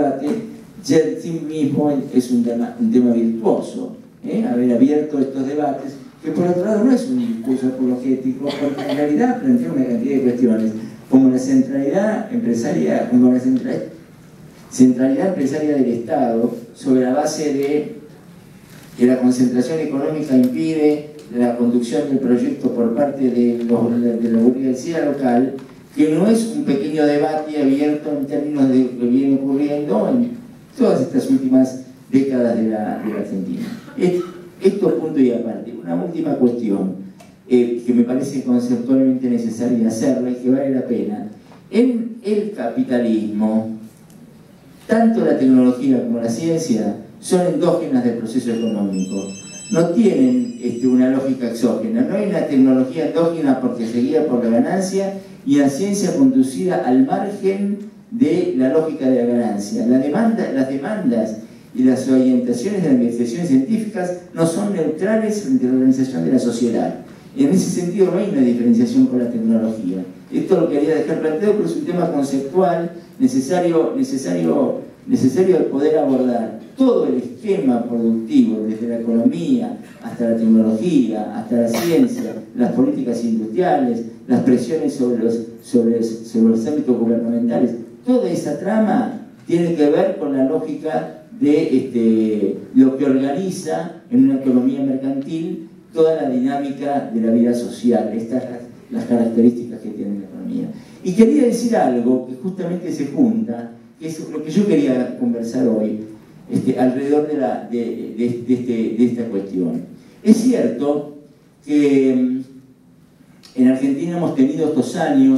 debate, ya en sí mismo es un tema virtuoso, haber abierto estos debates, que por otro lado no es un discurso apologético, porque en realidad plantea una cantidad de cuestiones, como la centralidad empresaria, centralidad empresaria del Estado, sobre la base de que la concentración económica impide la conducción del proyecto por parte de la burguesía local, que no es un pequeño debate abierto en términos de lo que viene ocurriendo en todas estas últimas décadas de la Argentina. Esto punto y aparte. Una última cuestión que me parece conceptualmente necesaria hacerla y que vale la pena. En el capitalismo, tanto la tecnología como la ciencia son endógenas del proceso económico. No tienen una lógica exógena. No hay una tecnología endógena porque se guía por la ganancia y la ciencia conducida al margen de la lógica de la ganancia. Las demandas y las orientaciones de las investigaciones científicas no son neutrales frente a la organización de la sociedad. En ese sentido no hay una diferenciación con la tecnología. Esto lo quería dejar planteado, pero es un tema conceptual necesario de poder abordar todo el esquema productivo, desde la economía hasta la tecnología, hasta la ciencia, las políticas industriales, las presiones sobre los ámbitos gubernamentales. Toda esa trama tiene que ver con la lógica de lo que organiza en una economía mercantil toda la dinámica de la vida social, estas las características que tiene la economía. Y quería decir algo que justamente se junta, que es lo que yo quería conversar hoy, alrededor de esta cuestión. Es cierto que en Argentina hemos tenido estos años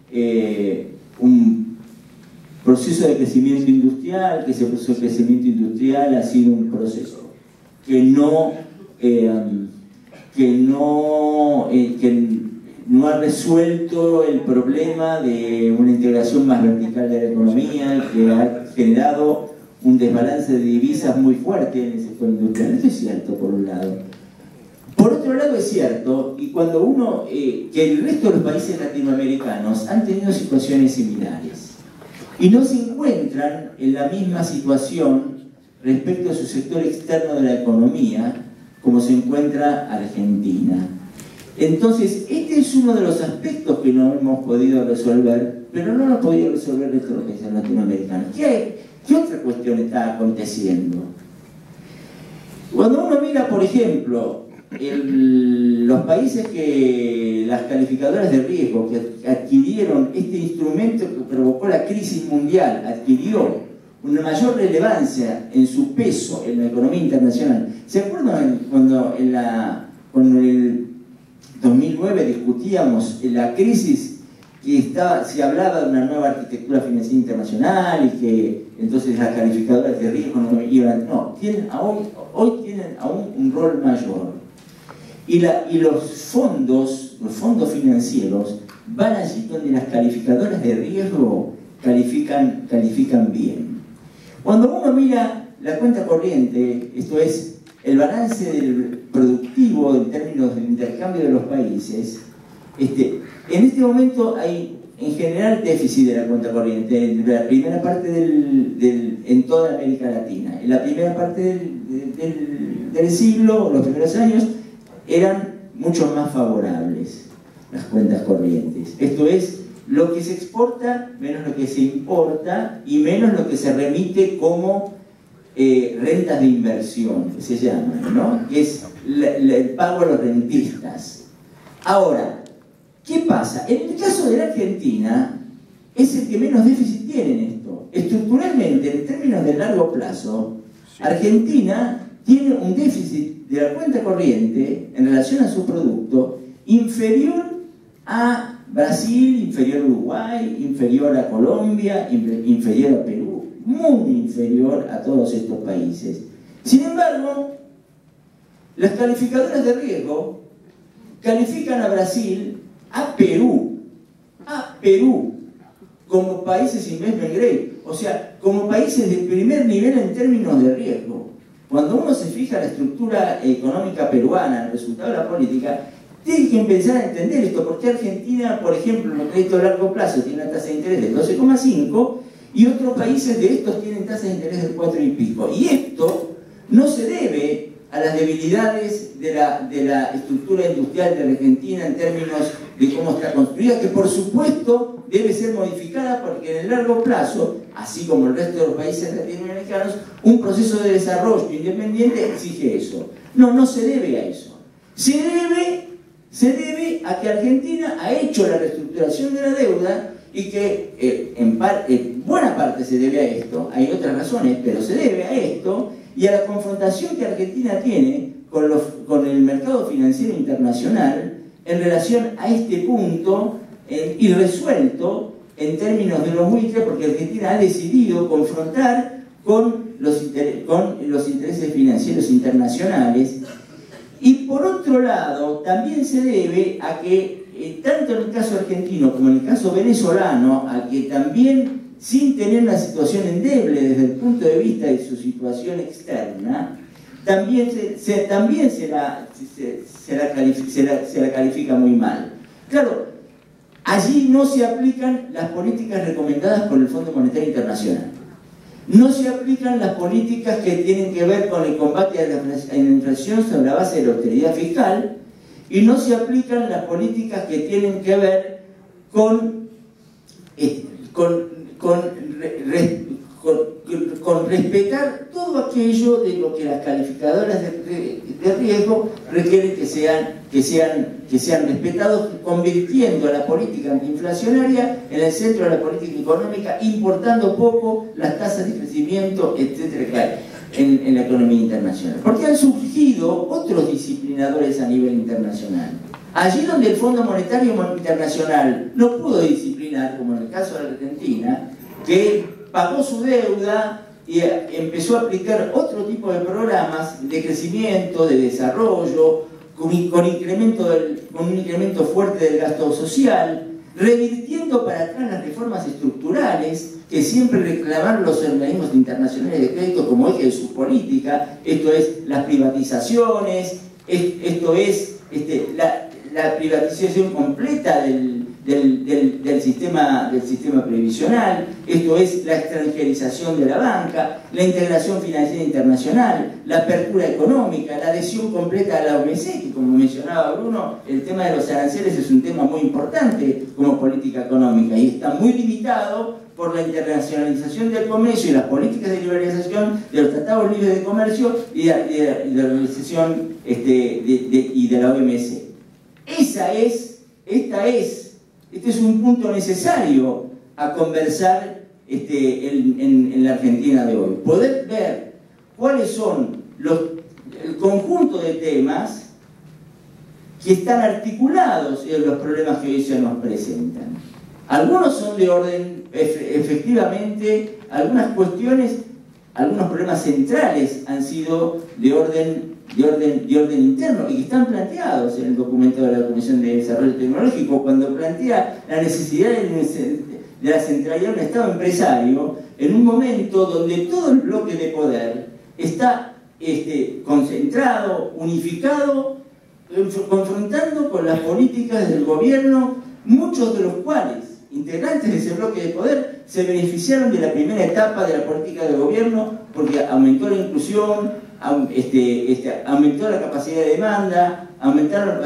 un proceso de crecimiento industrial, que ese proceso de crecimiento industrial ha sido un proceso que no ha resuelto el problema de una integración más vertical de la economía, que ha generado un desbalance de divisas muy fuerte en el sector industrial. Esto es cierto, por un lado. Por otro lado, es cierto, y cuando que el resto de los países latinoamericanos han tenido situaciones similares y no se encuentran en la misma situación respecto a su sector externo de la economía como se encuentra Argentina. Entonces, este es uno de los aspectos que no hemos podido resolver, pero no lo ha podido resolver el resto de los países latinoamericanos. ¿Qué otra cuestión está aconteciendo? Cuando uno mira, por ejemplo, los países que las calificadoras de riesgo que adquirieron este instrumento que provocó la crisis mundial, adquirió una mayor relevancia en su peso en la economía internacional. ¿Se acuerdan cuando en el 2009 discutíamos la crisis que se hablaba de una nueva arquitectura financiera internacional y que entonces las calificadoras de riesgo no iban? No, hoy tienen aún un rol mayor. Y los fondos financieros van allí donde las calificadoras de riesgo califican bien. Cuando uno mira la cuenta corriente, esto es, el balance del productivo en términos del intercambio de los países, en este momento hay en general déficit de la cuenta corriente en la primera parte en toda América Latina. En la primera parte del siglo, los primeros años, eran mucho más favorables las cuentas corrientes. Esto es, lo que se exporta menos lo que se importa y menos lo que se remite como rentas de inversión, que se llaman, ¿no? Que es el pago a los rentistas. Ahora, ¿qué pasa? En el caso de la Argentina, es el que menos déficit tiene en esto. Estructuralmente, en términos de largo plazo, Argentina tiene un déficit de la cuenta corriente en relación a su producto inferior a Brasil, inferior a Uruguay, inferior a Colombia, inferior a Perú, muy inferior a todos estos países. Sin embargo, las calificadoras de riesgo califican a Brasil, a Perú, como países investment grade, o sea, como países de primer nivel en términos de riesgo. Cuando uno se fija en la estructura económica peruana, el resultado de la política, tiene que empezar a entender esto, porque Argentina, por ejemplo, en el crédito a largo plazo tiene una tasa de interés de 12,5 y otros países de estos tienen tasas de interés del 4 y pico. Y esto no se debe a las debilidades de la estructura industrial de la Argentina en términos de cómo está construida, que por supuesto debe ser modificada porque en el largo plazo, así como el resto de los países latinoamericanos, un proceso de desarrollo independiente exige eso. No, no se debe a eso. Se debe a que Argentina ha hecho la reestructuración de la deuda y que en buena parte se debe a esto, hay otras razones, pero se debe a esto y a la confrontación que Argentina tiene con el mercado financiero internacional en relación a este punto irresuelto en términos de los buitres, porque Argentina ha decidido confrontar con los intereses financieros internacionales. Y por otro lado, también se debe a que, tanto en el caso argentino como en el caso venezolano, a que también, sin tener una situación endeble desde el punto de vista de su situación externa, también se la califica muy mal. Claro, allí no se aplican las políticas recomendadas por el Fondo Monetario Internacional. No se aplican las políticas que tienen que ver con el combate a la inflación sobre la base de la austeridad fiscal, y no se aplican las políticas que tienen que ver con respetar todo aquello de lo que las calificadoras de riesgo requieren que sean respetados, convirtiendo a la política antiinflacionaria en el centro de la política económica, importando poco las tasas de crecimiento, etcétera, en la economía internacional. Porque han surgido otros disciplinadores a nivel internacional. Allí donde el Fondo Monetario Internacional no pudo disciplinar, como en el caso de la Argentina, que pagó su deuda y empezó a aplicar otro tipo de programas de crecimiento, de desarrollo, con un incremento fuerte del gasto social, revirtiendo para atrás las reformas estructurales que siempre reclamaron los organismos internacionales de crédito como eje de su política. Esto es las privatizaciones, esto es la privatización completa del sistema previsional, esto es la extranjerización de la banca, la integración financiera internacional, la apertura económica, la adhesión completa a la OMC, que como mencionaba Bruno, el tema de los aranceles es un tema muy importante como política económica y está muy limitado por la internacionalización del comercio y las políticas de liberalización de los tratados libres de comercio y de la organización y de la OMC. Este es un punto necesario a conversar en la Argentina de hoy. Poder ver cuáles son el conjunto de temas que están articulados en los problemas que hoy se nos presentan. Algunos son de orden, efectivamente, algunas cuestiones, algunos problemas centrales han sido de orden interno y que están planteados en el documento de la Comisión de Desarrollo Tecnológico, cuando plantea la necesidad de la centralidad de un Estado empresario en un momento donde todo el bloque de poder está concentrado, unificado, confrontando con las políticas del gobierno, muchos de los cuales, integrantes de ese bloque de poder, se beneficiaron de la primera etapa de la política de gobierno porque aumentó la inclusión, aumentó la capacidad de demanda, aumentaron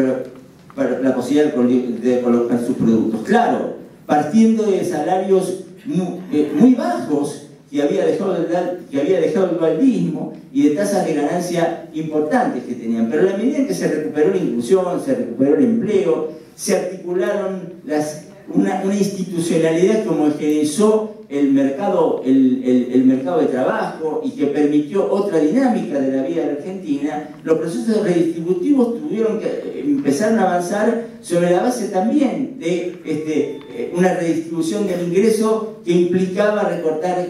la posibilidad de colocar sus productos. Claro, partiendo de salarios muy bajos que había dejado el dualismo y de tasas de ganancia importantes que tenían. Pero a la medida en que se recuperó la inclusión, se recuperó el empleo, se articularon una institucionalidad que homogeneizó el mercado de trabajo y que permitió otra dinámica de la vida de la Argentina, los procesos redistributivos tuvieron que empezar a avanzar sobre la base también de una redistribución del ingreso que implicaba recortar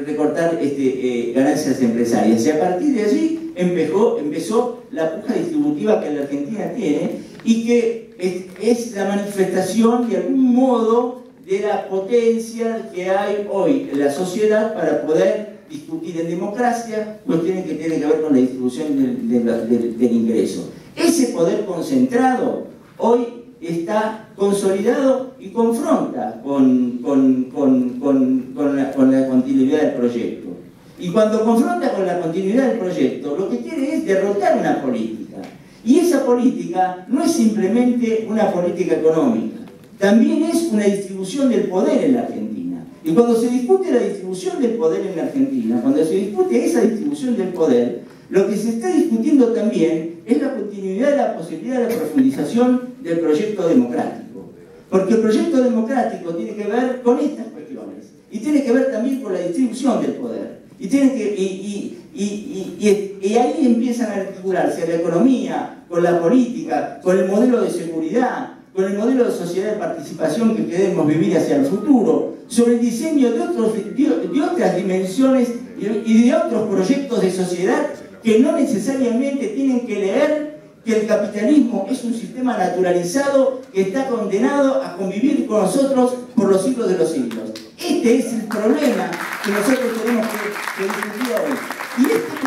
ganancias empresarias. Y a partir de allí empezó la puja distributiva que la Argentina tiene y que es la manifestación de algún modo de la potencia que hay hoy en la sociedad para poder discutir en democracia cuestiones que tienen que ver con la distribución del ingreso. Ese poder concentrado hoy está consolidado y confronta con la continuidad del proyecto. Y cuando confronta con la continuidad del proyecto, lo que quiere es derrotar una política. Y esa política no es simplemente una política económica, también es una distribución del poder en la Argentina. Y cuando se discute la distribución del poder en la Argentina, cuando se discute esa distribución del poder, lo que se está discutiendo también es la continuidad de la posibilidad de la profundización del proyecto democrático. Porque el proyecto democrático tiene que ver con estas cuestiones y tiene que ver también con la distribución del poder. Y ahí empiezan a articularse la economía, con la política, con el modelo de seguridad, con el modelo de sociedad de participación que queremos vivir hacia el futuro, sobre el diseño de otras dimensiones y de otros proyectos de sociedad que no necesariamente tienen que leer que el capitalismo es un sistema naturalizado que está condenado a convivir con nosotros por los siglos de los siglos. Este es el problema que nosotros tenemos que discutir hoy. Y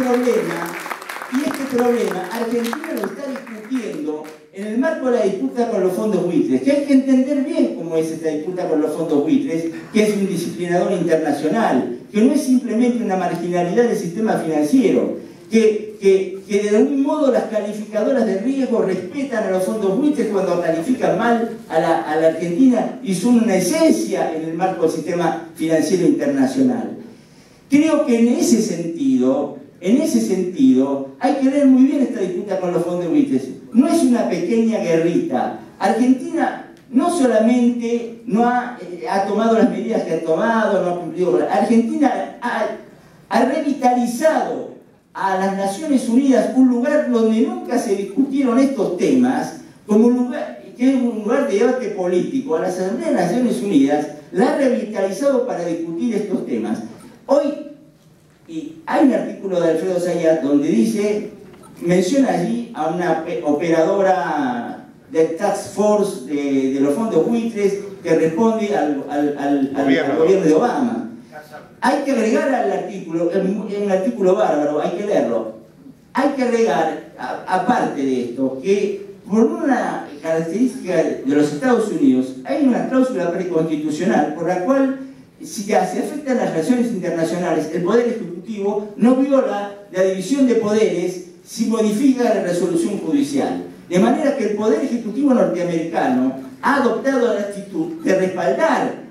este problema Argentina lo está discutiendo en el marco de la disputa con los fondos buitres, que hay que entender bien cómo es esta disputa con los fondos buitres, que es un disciplinador internacional, que no es simplemente una marginalidad del sistema financiero, que de algún modo las calificadoras de riesgo respetan a los fondos buitres cuando califican mal a la Argentina y son una esencia en el marco del sistema financiero internacional. Creo que en ese sentido hay que ver muy bien esta disputa con los fondos buitres. No es una pequeña guerrita. Argentina no solamente no ha tomado las medidas que ha tomado, no ha cumplido. Argentina ha revitalizado a las Naciones Unidas, un lugar donde nunca se discutieron estos temas, como un lugar que es un lugar de debate político. A la Asamblea de las Naciones Unidas la ha revitalizado para discutir estos temas. Hoy hay un artículo de Alfredo Zayat donde menciona allí a una operadora del Task Force de los fondos buitres que responde al gobierno de Obama. Hay que agregar al artículo, es un artículo bárbaro, hay que leerlo. Hay que agregar, aparte de esto, que por una característica de los Estados Unidos hay una cláusula preconstitucional por la cual, si se afectan las relaciones internacionales, el Poder Ejecutivo no viola la división de poderes si modifica la resolución judicial. De manera que el Poder Ejecutivo norteamericano ha adoptado la actitud de respaldar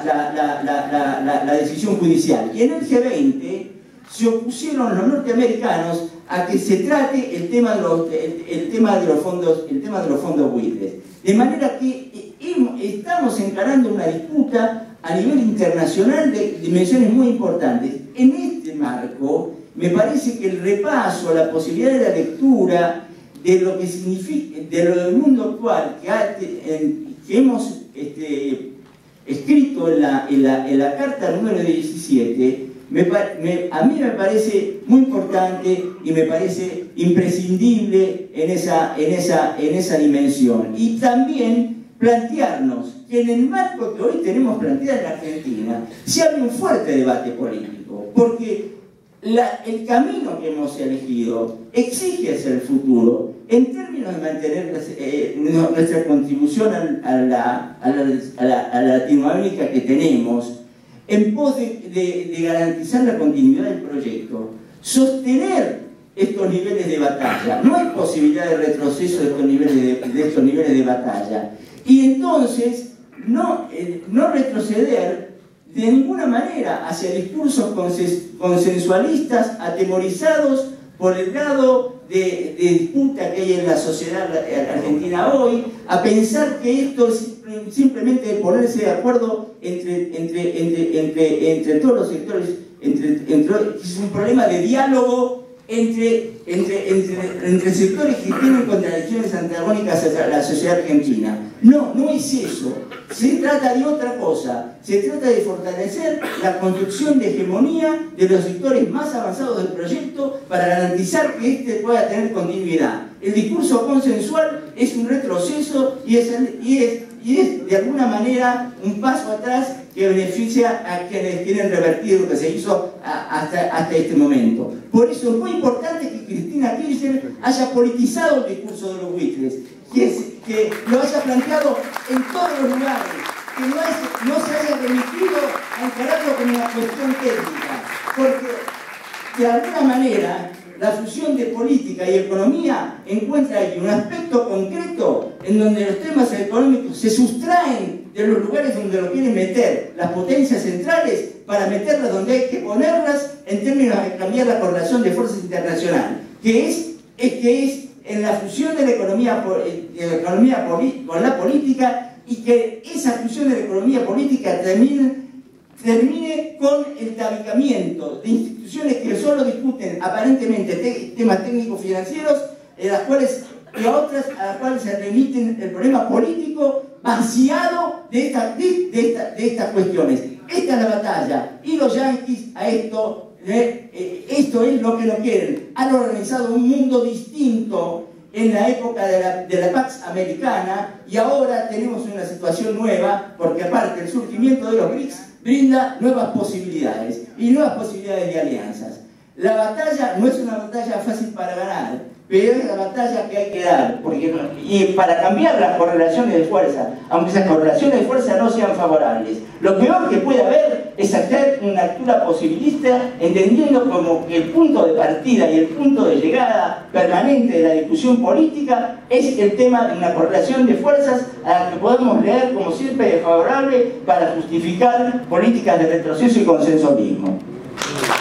la decisión judicial. Y en el G20 se opusieron los norteamericanos a que se trate el tema de los fondos buitres. De manera que estamos encarando una disputa a nivel internacional de dimensiones muy importantes. En este marco, me parece que el repaso, la posibilidad de la lectura de lo que significa, de lo del mundo actual que hemos escrito en la carta número 17, a mí me parece muy importante y me parece imprescindible en esa dimensión. Y también plantearnos que en el marco que hoy tenemos planteado en la Argentina se abre un fuerte debate político, porque el camino que hemos elegido exige hacia el futuro en términos de mantener nuestra contribución a la Latinoamérica que tenemos, en pos de garantizar la continuidad del proyecto, sostener estos niveles de batalla. No hay posibilidad de retroceso de estos niveles de batalla. Y entonces, no retroceder de ninguna manera hacia discursos consensualistas, atemorizados por el grado de disputa que hay en la sociedad argentina hoy, a pensar que esto es simplemente ponerse de acuerdo entre todos los sectores, es un problema de diálogo entre sectores que tienen contradicciones antagónicas a la sociedad argentina. No es eso. Se trata de otra cosa. Se trata de fortalecer la construcción de hegemonía de los sectores más avanzados del proyecto para garantizar que este pueda tener continuidad. El discurso consensual es un retroceso y es de alguna manera un paso atrás que beneficia a quienes quieren revertir lo que se hizo hasta este momento. Por eso es muy importante que Cristina Kirchner haya politizado el discurso de los buitres, que que lo haya planteado en todos los lugares, que no se haya remitido a encararlo como una cuestión técnica, porque de alguna manera la fusión de política y economía encuentra ahí un aspecto concreto en donde los temas económicos se sustraen de los lugares donde lo quieren meter las potencias centrales para meterlas donde hay que ponerlas en términos de cambiar la correlación de fuerzas internacional, que es en la fusión de la economía con la política, y que esa fusión de la economía política termine con el tabicamiento de instituciones que solo discuten aparentemente temas técnicos financieros, y a otras a las cuales se remiten el problema político vaciado de estas cuestiones. Esta es la batalla, y los yanquis a esto es lo que no quieren. Han organizado un mundo distinto en la época de la Pax Americana, y ahora tenemos una situación nueva, porque aparte el surgimiento de los BRICS brinda nuevas posibilidades, y nuevas posibilidades de alianzas. La batalla no es una batalla fácil para ganar, pero es la batalla que hay que dar, y para cambiar las correlaciones de fuerza, aunque esas correlaciones de fuerza no sean favorables. Lo peor que puede haber es hacer una lectura posibilista, entendiendo como que el punto de partida y el punto de llegada permanente de la discusión política es el tema de una correlación de fuerzas a la que podemos leer como siempre desfavorable para justificar políticas de retroceso y consensualismo.